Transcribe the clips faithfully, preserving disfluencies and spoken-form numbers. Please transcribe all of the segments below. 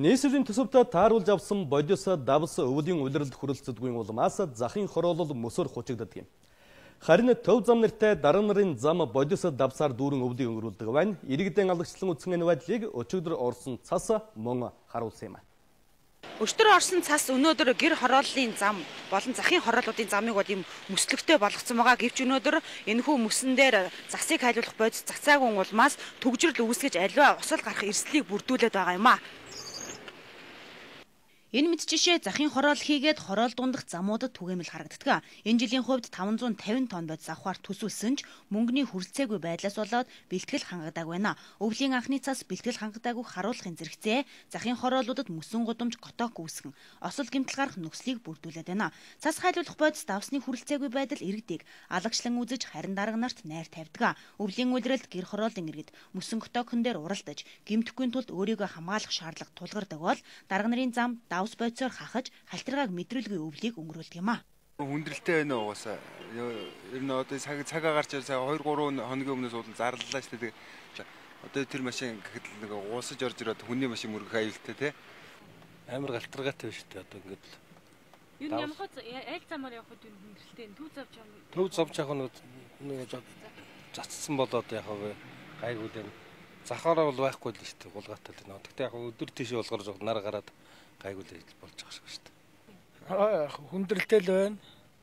Нийслэлийн төсөвтө тааруулж авсан бодис давс өвлийн улиралд хүрэлцдэггүй улмаас захын хороолол мөсөр хучигддаг юм. Харин төв зам нэртэй дарга нарын зам бодис давсаар дүүрэн өвлийг өнгөрүүлдэг байна. Иргэдэн алгчлан үтсэн энэ байдлыг өчигдөр орсон цас мөн харуулсан юм. Өчтөр орсон цас өнөөдөр гэр хорооллын зам болон захын хорооллуудын замыг бол юм мөслөгтэй болгоцсон байгаа. Гэвч өнөөдөр энэхүү мөсөн дээр засыг хайлуулах бодис цацаагүй улмаас төгжрөл үүсгэж аливаа усал гарах эрсдлийг бүрдүүлээд байгаа юм а. Энэ мэд жишээ захын хороол хийгээд хороол дундах замуудад түгээмэл харагддаг. Энэ жилийн хувьд таван зуун тавин тонн бодис авахар төсвөлсөн ч мөнгөний хүрэлцээгүй байдлаас болоод бэлтгэл хангадаг байна. Өвлийн анхны цас бэлтгэл хангадаагүй харуулахын зэрэгцээ захын хороолуудад мөсөн гудамж готоок үүсгэн осол гэмтэл гарах нөхцөлийг бүрдүүлээд байна. Цас хайлуулах бодис давсны хүрэлцээгүй байдал иргэдийг алагчлан үзэж харин дарга нарт найр тавьдаг. Өвлийн улиралд гэр хороолын иргэд мөсөн готоокн дээр уралдаж гэмтэхгүй тулд өөрийгөө хамгаалах шаардлага тулгардаг бол дарга нарын зам давс бодисоор хахаж халтрагааг мэдрэлгүй өвлийг өнгөрүүлдэг юм а. Хүндрэлтэй байна угаасаа. Ер нь одоо цаг цагаа гарч ирсэн хоёр гурван хоногийн өмнөөс уулын зарлалаа шүү дээ. Одоо тэр машин гэхэд нэг уусаж орж ирээд хүний машин мөрөх аюултай тий. Амар галтаргаатай байна шүү дээ. Одоо ингээд юу ямар хөө айл замаар явах үед хүндрэлтэй төв завж явах. Төв завж явах нэг зацсан болоод яхав гайгүй дээ. Захаараа бол байхгүй л шүү дээ. Гулгаатай л нөө. Тэгтээ яг өдөр тийшээ болгож нар гараад гайгүй л болж байгаа шүү дээ. Аа хүндрэлтэй л байна.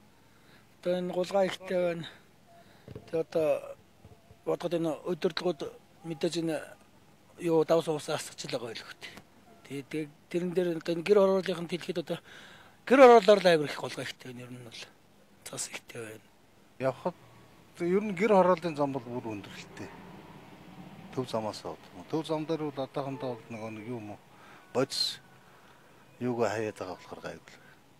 Одоо энэ гулгаа ихтэй байна. Тэгээ одоо бодоход энэ өдөрлгүүд мэдээж энэ юу давс уусаас ч л байгаа байлгүй. Тэгээ тэрэн дээр энэ гэр хорооллын хэлэхэд одоо гэр хорооллоор л амир их гулгаа ихтэй байна. Ер нь бол цас ихтэй байна. Явхад ер нь гэр хорооллын зам бол бүр өндөрлөлттэй. Төв замаас авах. Төв зам дээр бол одоохондоо нэг юм уу бодис юугаа хаяад байгаа болохоор гайгүй.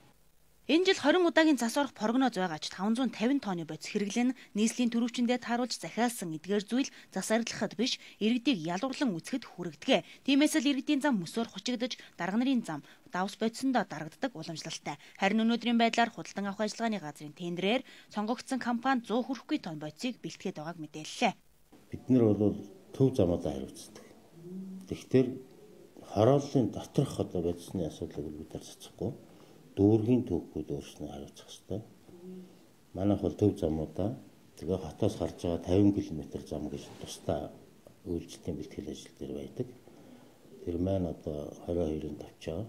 Энэ жил хорин удаагийн цас орох прогноз байгаач таван зуун тавин тонны бодис хэрэглэн нийслэлийн төрөвчөндөө тааруулж захиалсан эдгээр зүйл зас арилгахад биш иргэдийг ялгуурлан үзэхэд хүрэгдэг. Тиймээс л иргэдийн зам мөсөөр хучигдаж дарга нарын зам давс бодисондоо дарагддаг уламжлалтай. Харин өнөөдрийн байдлаар худалдан авах ажиллагааны газрын тендерээр сонгогдсон компани сто хүрэхгүй тонн бодисыг бэлтгээд байгааг мэдээллээ. Бид нар бол төв замуудаа хариуцдаг. Тэгэхээр хорооллын доторх одоо бодисны асуудлыг бид нар цацахгүй дүүргийн төвхүүд өөрснөө хариуцах хэрэгтэй. Манайх бол төв замуудаа тэгээ хотоос гарч байгаа тавин километр зам гэж тусдаа үйлчлэлийн бэлтгэл ажил дээр байдаг. Тэр маань одоо хорин хоёрын тавчаа,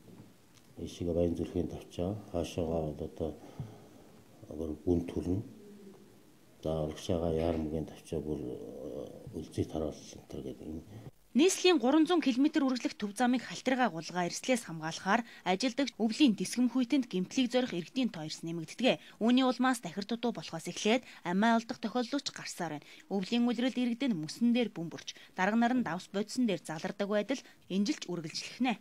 ишиг баян зүрхийн тавчаа, хаашаагаа бол одоо гүн төрн, за урагшаага яармгийн тавчаа бүр үлзий таруулсан тэр гэдэг. Нийслэлийн гурван зуун километр үргэлжлэх төв замыг халтрагаа гулгаа эрслээс хамгаалахаар ажилдагч өвлийн дэсгэм хүйтэнд гэмтлийг зорих иргэдийн тоо эрс нэмэгддэг. Үүний улмаас дахир дутуу болохоос эхлээд амиа олдох тохиолдол ч гарсаар байна. Өвлийн улиралд иргэдэн мөсөн дээр бөмбөрч, дарга нар нь давс бодисон дээр залардаг байдал энэ жилч үргэлжлэх нэ.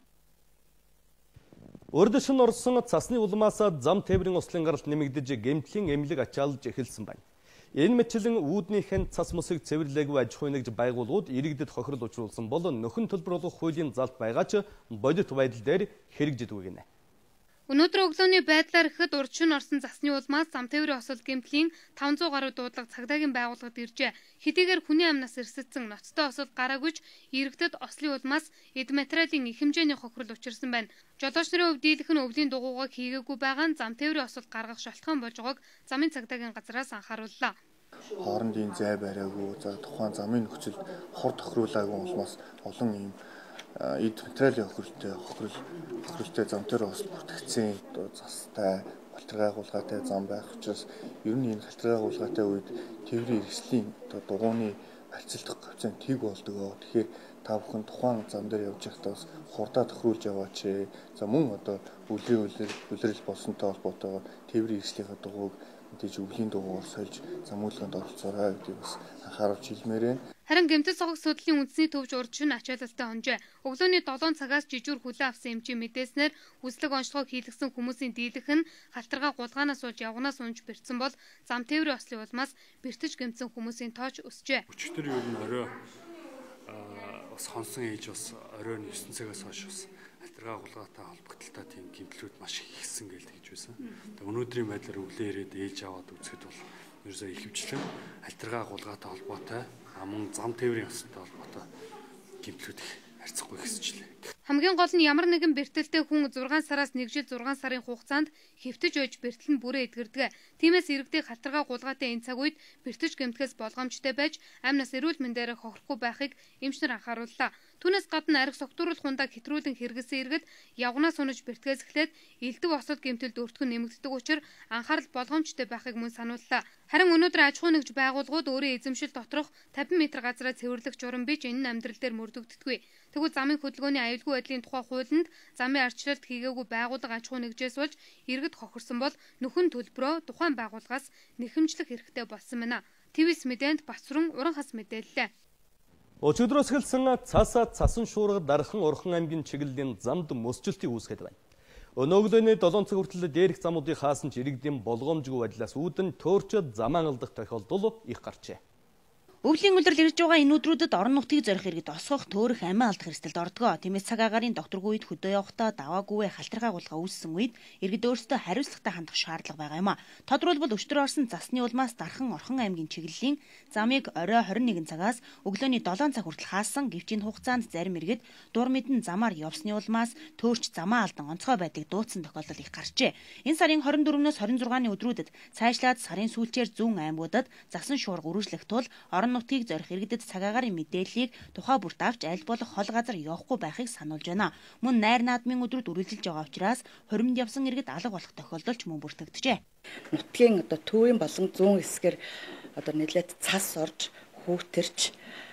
Өрдөшин орсон цасны улмаас зам тээврийн ослын гаралт нэмэгдэж гэмтлийн эмнэлэг ачаалж эхэлсэн байна. Энэ мэтлэн үүднийхэн цас мөсийг цэвэрлээгүй аж ахуй нэгж байгууллагууд иргэдэд хохирол учруулсан бол нөхөн төлбөр олгох хуулийн залт байгаа ч бодит байдал дээр хэрэгжидэггүй гинэ. Өнөөдөр өглөөний байдлаар ихэд урдшин орсон засны улмаас зам тээврийн осол гэмтлийн таван зуун гаруй дуудлага цагдаагийн байгууллагад иржээ. Хэдийгээр хүний амнаас эрсэцсэн ноцтой осол гараагүйч иргэдэд ослын улмаас эд материалын их хэмжээний хохирол учирсан байна. Жолооч нарын хувьд дийлэх нь өвлийн дугуйгааг хийгээгүй байгаа нь зам тээврийн осол гаргах шалтгаан болж байгааг замын цагдаагийн газраас анхаарууллаа. Хоорондын зай бариагүй, за тухайн замын нөхцөл хор тохируулаагүй улмаас олон юм эд материалын хохиролтой хохирол хохиролтой зам дээр бас бүртгэгдсэн застай халтрагаа гулгаатай зам байх учраас ер нь энэ халтрагаа гулгаатай үед тээврийн эрсдлийн дугуйны харьцуулах коэффициент тэг болдог. Тэгэхээр та бүхэн тухайн зам дээр явж байхдаа бас хурдаа тохируулж яваач. За мөн одоо өвлийн улирал болсонтой холбоотойгоор тээврийн эрсдлийнхаа дугуйг мэдээж өвлийн дугуйгаар сольж замуулганд оролцоорой гэдгийг бас анхааруулж хэлмээр байна. Харин гэмтэл цогц судлалын үндэсний төвч урдшин ачаалалтай онжээ. Өглөөний долоон цагаас жижүүр хүлээ авсан эмчийн мэдээснээр үзлэг онцлогоо хийлгсэн хүмүүсийн дийлэх нь халтрагаа гулгаанаас сууж явганаас унж бэрцсэн бол зам тээврийн ослын улмаас бэртэж гэмтсэн хүмүүсийн тооч өсжээ. Өчигдөр ер нь орой бас хонсон ээж бас оройн девять цагаас хойш бас халтрагаа гулгаатай холбогдолтой тийм гэмтлүүд маш их ихсэн гэж хэлж байсан. Өнөөдрийн байдлаар өглөө ирээд ээж аваад үзэхэд бол ерөөсөө ихэвчлэн халтрагаа гулгаатай холбоотой мөн зам тээврийн осолтой холбоотой гэмтлүүд их харьцахгүй хэсчлээ. Хамгийн гол нь ямар нэгэн бэртэлтэй хүн зургаан сараас нэг жил зургаан сарын хугацаанд хэвтэж ойж бэртэл нь бүрээ эдгэрдэг. Тиймээс иргэдийг халтаргаа гулгаатай энэ цаг үед бэртэж гэмтгэс болгоомжтой байж амь нас эрүүл мэндээр хохирохгүй байхыг эмч нар анхаарууллаа. Түүнээс гадна арх согтууруулах хундаг хэтрүүлэн хэрэгсэн иргэд явгнаас унаж бэртгэс эхлээд элдэг осод гэмтэлд өртгөн нэмэгддэг учраас анхаарал болгоомжтой байхыг мөн санууллаа. Харин өнөөдөр аж ахуй нэгж байгууллагууд өөрийн эзэмшил доторх тавин метр газраа цэвэрлэх журам бич энэ нь амьдрал дээр мөрдөгддөггүй. Тэгвэл замын хөдөлгөөний аюулгүй байдлын тухай хуулинд замын арчлалт хийгээгүй байгууллага аж ахуй нэгжээс болж иргэд хохирсон бол нөхөн төлбөрөө тухайн байгууллагаас нэхэмжлэх хэрэгтэй болсон байна. ТВ-с мэдээнд Бацрун уран хас мэдээллээ. Өчигдрөөс эхэлсэн цаас цасан шуурга дархан Орхон аймгийн чиглэлийн замд мөсчлөлтийг үүсгээд байна. Өнөөгдөөний долоон цаг хүртэл дээрх замуудыг хаасан ч иргэдийн болгоомжгүй байдлаас үүдэн төөрчөд замаа алдах тохиолдол их гарчээ. Өвлийн улирал ирж байгаа энэ өдрүүдэд орон нутгийг зорих иргэд осгох, төөрөх, амиа алдах эрсдэлд ордог. Тиймээс цаг агаарын докторгүй үед хөдөө явахдаа даваагүй халтаргаа гулгаа үүссэн үед иргэд өөрсдөө хариуцлагатай хандах шаардлага байгаа юм а. Тодорхойлбол өчтөр орсон засны улмаас дархан Орхон аймгийн чиглэлийн замыг орой хорин нэгэн цагаас өглөөний долоон цаг хүртэл хаасан. Гэвч энэ хугацаанд зарим иргэд дур мэдэн замаар явсны улмаас төөрч замаа алдан онцгой байдлыг дуудсан тохиолдол их гарчээ. Энэ сарын хорин дөрвөөс хорин зургааны өдрүүдэд цаашлаад сарын сүүлчээр зүүн аймагуудад засан шуурга үргэлжлэх тул орон нутгийг зорих иргэдэд цаг агаарын мэдээллийг тухай бүрт авч аль болох хол газар явахгүй байхыг сануулж байна. Мөн найр наадмын өдрүүд үргэлжилж байгаа учраас хоримд явсан иргэд алга болох тохиолдол ч мөн бүртгэгджээ. Нутгийн одоо төвийн болон зүүн хэсгээр одоо нэлээд цас орж хүүтэрч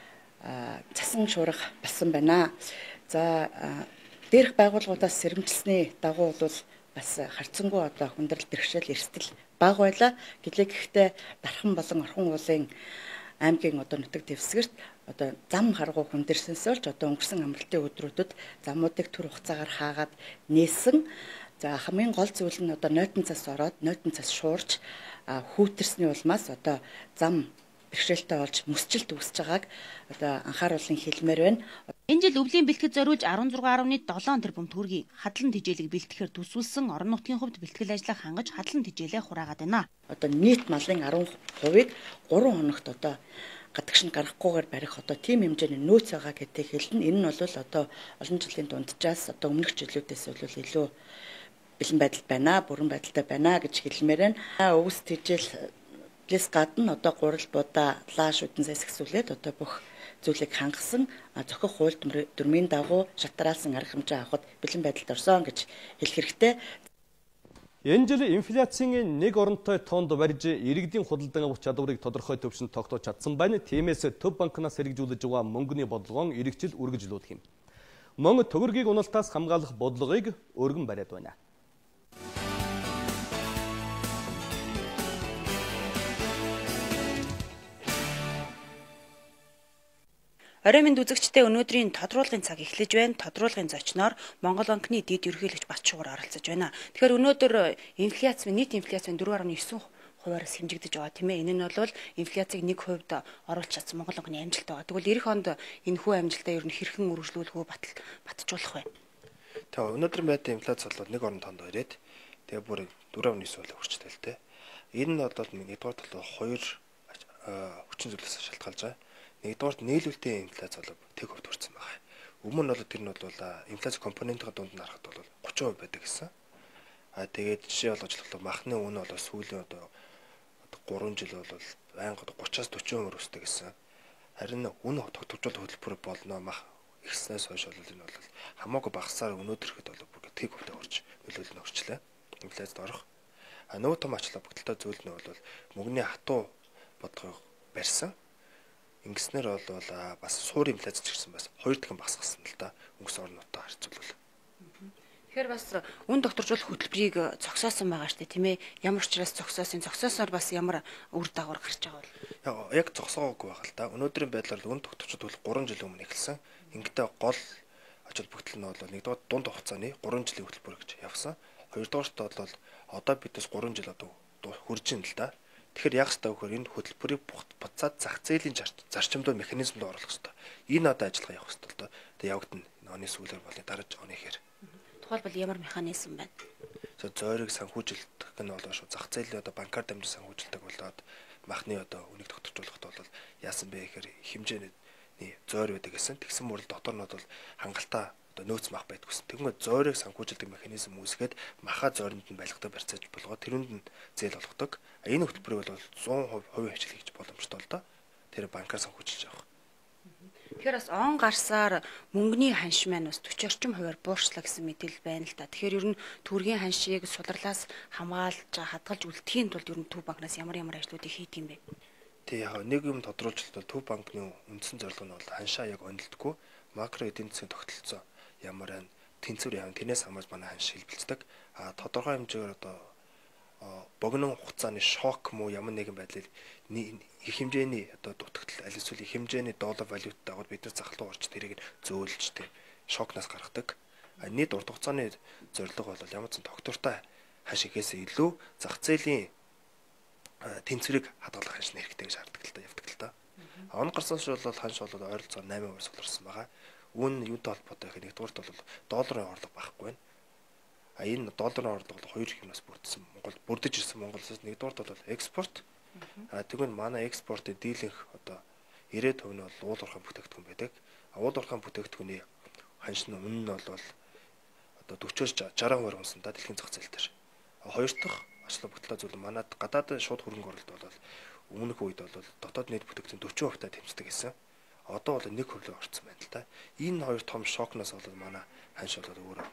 цасан шуурга болсон байна. За дээрх байгууллагуудаас сэрэмжилсний дагуу бол бас харьцангуй одоо хүндрэл бэрхшээл эрсдэл бага байлаа. Гэлээ гэхдээ дархан болон Орхон уулын аймгийн одоо нутаг дэвсгэрт одоо зам харгуу хүндэрсэнээс олж одоо өнгөрсөн амралтын өдрүүдэд замуудыг түр хугацаагаар хаагаад нээсэн. За хамгийн гол зүйл нь одоо нойтон цас ороод нойтон цас шуурч хүүтэрсний улмаас одоо зам бэрхшээлтэй болж мөсчлөлт үүсэж байгааг одоо анхааруулсан хэлмээр байна. Энэ жил өвлийн бэлтгэд зориулж арван зургаан гаруй долоон тэрбум төгрөгийг хадлан тижээлэг бэлтгэхээр төсвөлсөн орон нутгийн хувьд бэлтгэл ажлаа хангаж хадлан тижээлээ хураагаад байна. Одоо нийт малын арван хувийг гурван хоногт одоо гадагшинд гарахгүйгээр барих одоо тийм хэмжээний нөөц байгаа гэдгийг хэлнэ. Энэ нь бол одоо олон жилийн дунджаас одоо өмнөх жилүүдээс бол илүү бэлэн байдалд байна, бүрэн байдалтай байна гэж хэлмээр байна. Өвс тижээл Лес гадна одоо гурал будаа лааш үдэн засгсүүлээд одоо бүх зүйлийг хангасан зохих хууль дүрмийн дагуу шатраалсан арга хэмжээ авахд бэлэн байдалд орсон гэж хэлэх хэрэгтэй. Энэ жил инфляцийн нэг оронтой тоонд барьж иргэдийн худалдан авах чадварыг тодорхой төвшөнд тогтоож чадсан байна. Тиймээс төв банкнаас хэрэгжүүлж байгаа мөнгөний бодлогоон эргэжил үргэлжлүүлэх юм. Мөн төгрөгийг уналтаас хамгаалах бодлогыг өргөн бариад байна. Орой минь үзэгчтэй өнөөдрийн тодруулгын цаг эхлэж байна. Тодруулгын зочноор Монгол банкны дэд ерөнхийлөгч Батшуугар оролцож байна. Тэгэхээр өнөөдөр инфляц, нийт инфляц дөрвөн гаруй девять хувиараас хэмжигдэж байгаа тийм ээ. Энэ нь бол инфляцийг нэг хувьд оруулж чадсан Монгол банкны амжилт байгаа. Тэгвэл эх онд энэ хүү амжилтаа ер нь хэрхэн үргэлжлүүлэх үү, батжуулах вэ? Тэгээ өнөөдрийн байдлын инфляц бол нэг орон тоонд ирээд тэгээ бүр дөрвөн девять болоо хүрчтэй л дээ. Энэ нь бол нэгдүгээр талаа хоёр хүчин зүйлээс шалтгаалж байгаа. Нэгдүгээр нийлүүлэлтийн инфляц бол тэг хувьд хүрсэн байгаа. Өмнө нь бол тэр нь бол инфляц компонентийн дунд нь харахад бол тридцать хувь байдаг гэсэн. А тэгээд жишээ болгож болохоор махны үн бол сүүлийн одоо гурван жил бол байнга тридцать-аас сорок хувь өсдөг гэсэн. Харин үн тогтворжуулалт хөтөлбөр болно мах ихснээс хойш бол энэ бол хамаагүй багасаар өнөөдөрхэд бол бүр тэг хувьд орж нөлөөлөл нь орчлаа. Инфляцид орох. А нөгөө том ачлаа бүгдэлтэй зүйл нь бол мөнгөний хатуу бодлогыг барьсан. Ингэснээр бол бас суур инфляц ч гэсэн бас хоёр дахин багасгасан л да өнгөрсөн орнуудтай харьцуулбал. Тэгэхээр бас үн докторжуулах хөтөлбөрийг зогсоосон байгаа шүү дээ тийм ээ. Ямар учраас зогсоосон, зогсоосоор бас ямар үр дагавар гарч байгаа бол. Яг зогсоогоогүй байгаа л да. Өнөөдрийн байдлаар үн докторжуулалт гурван жилийн өмнө эхэлсэн. Ингээд гол ач холбогдол нь бол нэгдүгээр дунд хугацааны гурван жилийн хөтөлбөр гэж явсан. Хоёрдугаарт бол одоо бидээс гурван жил одоо хүрж ийн л да. Тэгэхээр яг хэвээр хөр энэ хөтөлбөрийг буцаад зах зээлийн зарчимдуу механизмд оруулах хэрэгтэй. Энэ одоо ажиллагаа явах хэрэгтэй л доо. Тэгээ явагдана. Оны сүүлээр болны дараач оны ихээр. Тухайлбал ямар механизм байна? За зойрыг санхүүжилтэх нь болоо шүү. Зах зээлийн одоо банкар дамжин санхүүжилтэг болоод махны одоо үнийг тогтворжуулахад бол яасан бэ гэхээр хэмжээ зойр байдаг гэсэн. Тэгсэн мөрөл дотор нь бол хангалттай одоо нөөц мах байдаг гэсэн. Тэгмээ зойрыг санхүүжилдэг механизм үүсгээд маха зойронд нь барилгатай барьцааж болгоод тэрүүнд нь зээл олгодог. Энэ хөтөлбөрийг бол цээн хувийн хвшил хийж боломжтой л доо. Тэр банкар санхүүжилж явах. Тэгэхээр бас он гарсаар мөнгөний ханш маань бас forty орчим хувиар буурчлаа гэсэн мэдээлэл байна л да. Тэгэхээр ер нь төгрөгийн ханшийг сулралаас хамгаалж хадгалж үлдэхийн тулд ер нь Төв банкнаас ямар ямар ажлуудыг хийх юм бэ? Тэг яг нэг юм тодруулж бол Төв банкны үндсэн зорилго нь бол ханшаа яг онилдгүй макро эдийн засгийн тогтолцоо ямар байна тэнцвэр яам тэрнээс хамаарч манай ханш хэлбэлцдэг. А тодорхой хэмжээгээр одоо богино хугацааны шок муу ямар нэгэн байдлаар их хэмжээний одоо дутагдал аль эсвэл их хэмжээний доллар валютаагаар бид нар зах руу орж тэрийг зөөлж тэ шокнаас гаргадаг. А нийт урт хугацааны зорилго бол ямар ч тогтвортой ханш ихээс илүү зах зээлийн тэнцвэрийг хадгалах ханш нэрхтэй гэж хардаг л та явдаг л та. Он гарсан шил бол ханш бол ойролцоогоор eight percent суларсан байгаа. Үүн юутай холбоотой гэх нэгдүгээрт бол долларын орлого байхгүй байна. А энэ долларын орлого бол хоёр юмнаас бүрдсэн. Монгол бүрдэж ирсэн Монголоос нэгдүгээрт бол экспорт. А тэгвэл манай экспортын дийлэнх одоо ninety percent нь бол уул уурхай бүтээгдэхүүн байдаг. А уул уурхай бүтээгдэхүүний ханш нь үнэ нь бол одоо forty-sixty percent унсантай дэлхийн зах зээл дээр. А хоёр дахь ачлал бүтлээ зүйл манад гадаад шууд хөрөнгө оруулалт бол өмнөх үед бол дотоод нийт бүтээгдэхүүн forty percent тэмцдэг гэсэн. Одоо бол one percent орцсон байна л да. Энэ хоёр том шокноос бол манай ханш бол өөрөө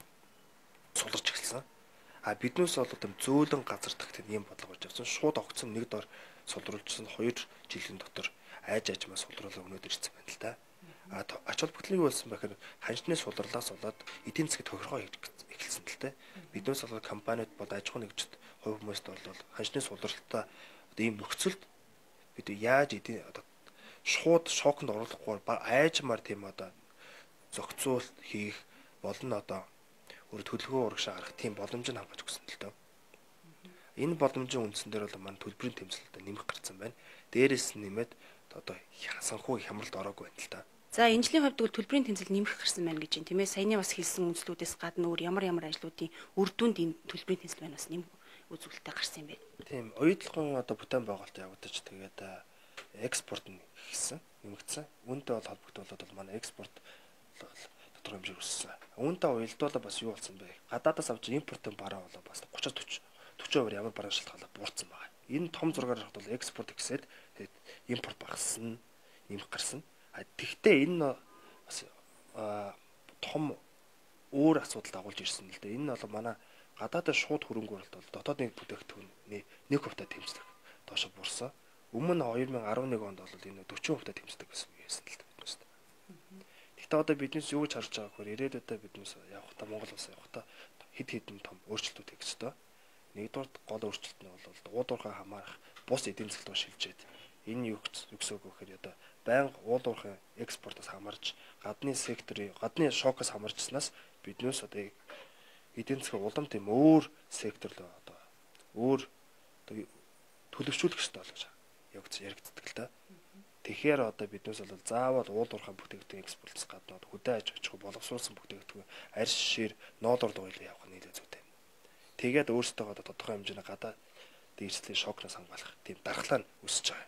суларч эхэлсэн. А биднээс бол одоо зөөлөн газар тагтад ийм бодлого болж авсан. Шууд огцсон нэг дор сулруулжсэн хоёр жилийн дотор айж айжмаа сулруулаа өнөөдөр ирсэн байна л да. А ач холбогдлын юу болсон бэхээр ханшны сулралаас болоод эдийн засгийн тохиргоо эхэлсэн л да. Биднээс бол компаниуд бол аж ахуйн нэгжид хувь хүмүүст бол ханшны сулралтай одоо ийм нөхцөлд бид яаж эдийн одоо шууд шоконд оруулахгүй айжмаар тийм одоо зохицуулт хийх болно одоо өөр төлөвлөгөө урагшаа гаргах тийм боломж нь хангаж өгсөн л дөө. Энэ боломжийн үндсэн дээр бол манай төлбөрийн тэмцэлд нэмэх гарсан байна. Дээрээс нь нэмээд одоо санхүү хямралд ороогүй байна л да. За энэ жилийн хувьд төлбөрийн тэмцэл нэмэх гарсан байна гэж байна тийм ээ. Саяны бас хэлсэн үндслүүдээс гадна өөр ямар ямар ажлуудын үр дүнд энэ төлбөрийн тэмцэл байна бас нэм үзүүлэлттэй гарсан юм байна. Тийм, уядлахын одоо бүтээн байгуулалт явагдаж тэгээд экспорт нь ихсэн, нэмэгдсэн. Үүнтэй бол холбогдуулаад бол манай экспорт тодорхой хэмжээр өссөн. Үүнтэй уялдуулаад бас юу болсон бэ? Гадаадаас авч импортын бараа болоо бас thirty forty percent ямар бараа шалтгаалаад буурсан байгаа. Энэ том зургаар харахад бол экспорт ихсээд импорт багассан, нэмэх гарсан. А тэгвэл энэ бас том өөр асуудал дагуулж ирсэн л дээ. Энэ бол манай гадаадаас шууд хөрөнгө оруулалт бол дотоодны бүтээгдэхүүний one percent тэмцдэг. Доошо буурсан. Өмнө twenty eleven онд бол энэ forty percent тэмцдэг гэсэн юм байсан л дээ биднээс. Гэхдээ одоо биднээс юу ч харж байгаа гэхээр ирээдүйдээ биднээс явах та Монгол улс явах та хэд хэдэн том өөрчлөлтүүд хийх ёстой. Нэгдүгээр гол өөрчлөлт нь бол уул уурхай хамаарах бус эдийн засгт шилжээд энэ юу гэсэн үг гэхээр одоо байнга уул уурхай экспортоос хамаарч гадны секторын гадны шокоос хамаарчснаас биднээс одоо эдийн засгийн улам тийм өөр сектор л одоо өөр одоо төлөвшүүлэх ёстой болж явагдаж яригддаг л да. Тэгэхээр одоо биднээс бол заавал уул уурхай бүтээгдэхүүн экспортоос гадна хөдөө аж ахуй боловсруулсан бүтээгдэхүүн арьс шир ноолор дуйлал явах нь нэлээд зүйтэй. Тэгээд өөрсдөө одоо тодорхой хэмжээний гадаад дээрслийн шокноос хамгаалах тийм дархлаа нь өсөж байгаа.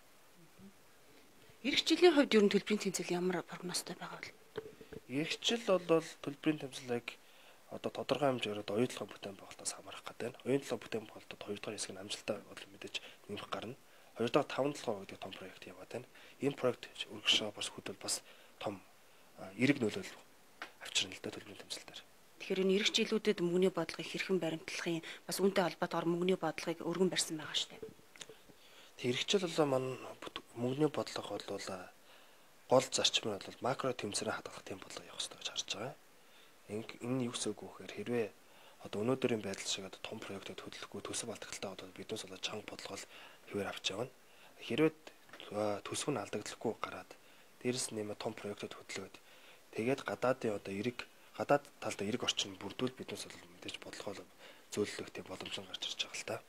Ирэх жилийн хувьд ер нь төлбөрийн тэмцэл ямар прогнозтой байгаа вэ? Ирэх жил бол төлбөрийн тэмцэлийг одоо тодорхой хэмжээгээр одоо уядлахын бүтээн байгуулалтаас хамаарах гэдэг байна. Уядлахын бүтээн байгуулалтад хоёр дахь хэсэг нь амжилттай бол мэдээж нэмэх гарна. Хоёр дахь таван толгой гэдэг том проект яваад байна. Энэ проект өргөшөө бас хөдөл бас том эрэг нөлөөлөл авчирна л да төлбөрийн тэмцэл дээр. Тэгэхээр энэ ирэх жилүүдэд мөнгөний бодлогыг хэрхэн баримтлахын бас үүнтэй холбоотойгоор мөнгөний бодлогыг өргөн барьсан байгаа шүү дээ. Тэг ирэх жил бол манай мөнгөний бодлого бол гол зарчим нь бол макро тэмцээрээ хадгалах тийм бодлого явах хэрэгтэй гэж харж байгаа. Энэ юу гэсэн үг вэ гэхээр хэрвээ одоо өнөөдрийн байдал шиг одоо том проектыг хөдөлгөхгүй төсөв алдагталтай бол биднээс бол чанга бодлого хэвээр авч явна. Хэрвээ төсөв нь алдагдлахгүй гараад дээрэс нь нэмээ том проектыг хөдөлгөөд тэгээд гадаадын одоо эрэг гадаад талд эрэг орчин бүрдүүл биднээс бол мэдээж бодлогоо зөөлөх тийм боломж гарч ирж байгаа л та.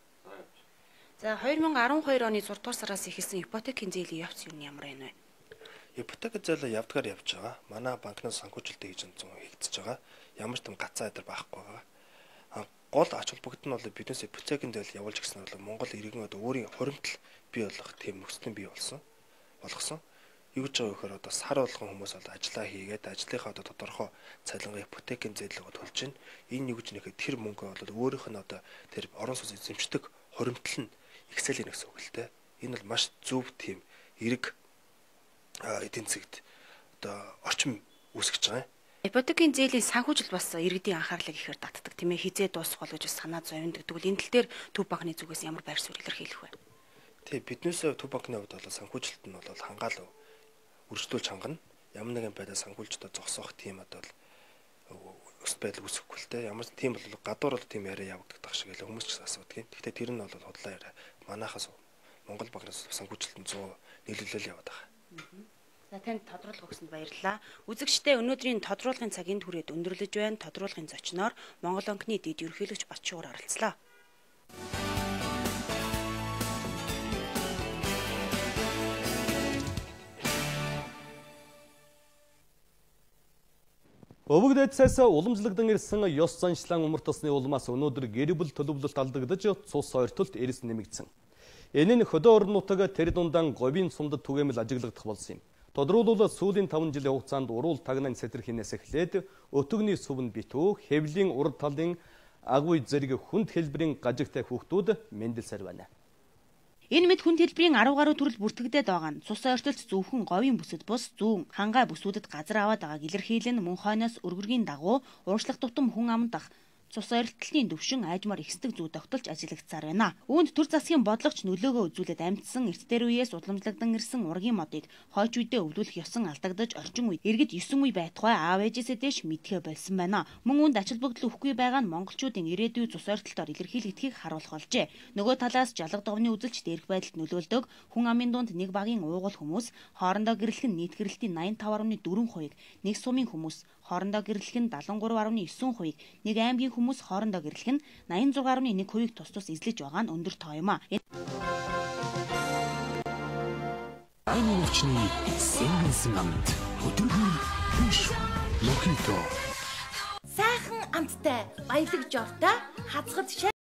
За twenty twelve оны six дугаар сараас эхэлсэн ипотекийн зээлийн явц юу ямар байна вэ? Ипотек зээлээ явдгаар явж байгаа. Манай банкнаас санхүүжилт хийж зүүн хийгдэж байгаа. Ямар ч юм гацаа айдар байхгүй байгаа. А гол ач холбогдол нь бол биднээс ипотекийн зээл явуулж гисэн бол Монгол иргэн одоо өөрийн хуримтлал бий болох тийм нөхцөл бий болсон болгосон. юу гэж байгаа вэхээр одоо сар болгон хүмүүс бол ажиллаа хийгээд ажлынхаа одоо тодорхой цалингаа ипотекийн зээлгөө төлж байна. Энэ юу гэж нэхэд тэр мөнгө бол өөрийнх нь одоо тэр орон сууц эзэмшдэг хуримтлал нь ихсэлэн гэсэн үг л дээ. Энэ бол маш зөв тийм эрэг эдийн засгт одоо орчин үүсгэж байгаа юм. Ипотекийн зээлийн санхүүжилт бас иргэдийн анхаарлыг ихээр татдаг тийм ээ, хизээ дуусах бол гэж санаа зовёнд гэдэг. Энэ тал дээр Төв банкны зүгээс ямар байр суурь илэрхийлэх вэ? Тэг биднээс Төв банкны хувьд бол санхүүжилт нь бол хангаал үржлүүлж хангана. Ямар нэгэн байдлаар санхүүжилтөд зогсоох тийм одоо өс байдал үүсэхгүй л дээ. Ямар тийм бол гадуур бол тийм яриа явагддаг тах шиг л хүмүүс ч асуудаг юм. Гэхдээ тэр нь бол худлаа яриа. Манайхаас Монгол банкнаас санхүүжилтөнд зуун нийлүүлэл яваад байгаа. За танд тодруулга өгсөнд баярлалаа. Үзэгчдээ өнөөдрийн тодруулгын цагийн түрээд өндөрлөж байна. Тодруулгын зочноор Монгол банкны дэд ерөнхийлөгч Батшуур оролцлоо. Өвөг дайцаас уламжлагдсан ирсэн ёс заншлан умар тосны улмаас өнөөдөр гэр бүл төлөвлөлт алдагдаж цус ойртолт эрс нэмэгдсэн. Энэ нь хөдөө орон нутаг тэр дундаан говийн сумдад түгээмэл ажиглагдах болсон юм. Тодруулбал сүүлийн таван жилийн хугацаанд уруул тагнан сэтэрхийнээс эхлээд өтөгний сүвэн битүү, хэвлийн урд талын агуй зэрэг хүнд хэлбэрийн гажигтай хүүхдүүд мэндэлсээр байна. Энэ мэд хүнд хэлбэрийн арав гаруй төрөл бүртгэгдээд байгаа нь цус ойртолт зөвхөн говийн бүсэд бус зүүн хангай бүсүүдэд газар аваад байгааг илэрхийлэн мөн хойноос өргөргийн дагуу ууршлах тутам хүн амдах цус ойролтын төвшин аажмаар ихсдэг зүй тогтолж ажиглагдсаар байна. Үүнд төр засгийн бодлогч нөлөөгөө үзүүлээд амьдсан эртдэр үеэс удламжлагдан ирсэн ургийн модыг хойч үедээ өвлүүлэх ёсон алдагдаж орчин үед иргэд есөн үе байтугай аав ээжээсээ дэш мэдхээ болсон байна. Мөн үүнд ачаал бүгдэл өгөхгүй байгаа нь монголчуудын ирээдүйн цус ойртолтоор илэрхийлэгдхийг харуулах болжээ. Нөгөө талаас жалга довны үзэлч дээрх байдалд нөлөөлдөг хүн амын дунд нэг багийн уугуул хүмүүс хоорондоо гэрлэх нь нийт гэрэлтийн найман тав дасам дөрвөн хувийг, нэг сумын хүмүүс хоорондоо гэрлэх нь дадлан гурав дасам девэн хувийг, нэг аймгийн хүмүүс хоорондоо гэрлэх нь найман зургаан дасам нэг хувийг тус тус эзлэж байгаа нь өндөр тоо юм а. Аймаг өвчний сэнгэнсэн амт өдөргөн хүш мохито сайхан амттай баялаг жортой хацгад шар